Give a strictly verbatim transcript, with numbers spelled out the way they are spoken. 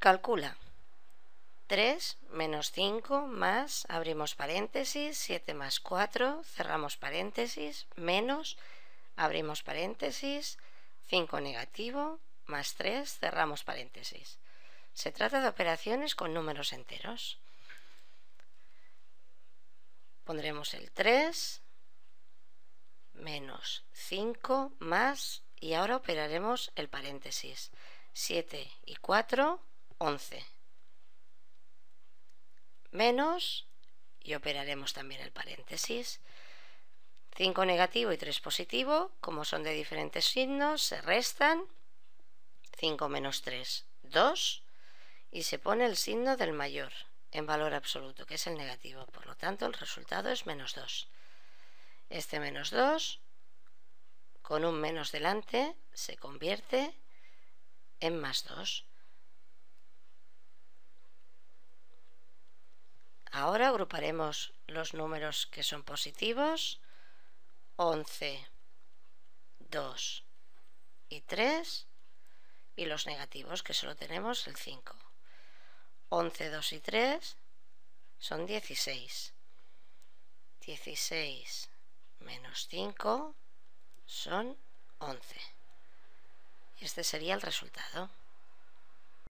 Calcula. tres menos cinco más, abrimos paréntesis, siete más cuatro, cerramos paréntesis, menos, abrimos paréntesis, cinco negativo, más tres, cerramos paréntesis. Se trata de operaciones con números enteros. Pondremos el tres menos cinco más, y ahora operaremos el paréntesis. siete y cuatro, once. Menos, y operaremos también el paréntesis. cinco negativo y tres positivo, como son de diferentes signos, se restan. cinco menos tres, dos, y se pone el signo del mayor en valor absoluto, que es el negativo. Por lo tanto, el resultado es menos dos. Este menos dos, con un menos delante, se convierte en más dos. Ahora agruparemos los números que son positivos, once, dos y tres, y los negativos, que solo tenemos el cinco. once, dos y tres son dieciséis. dieciséis menos cinco son once. Este sería el resultado.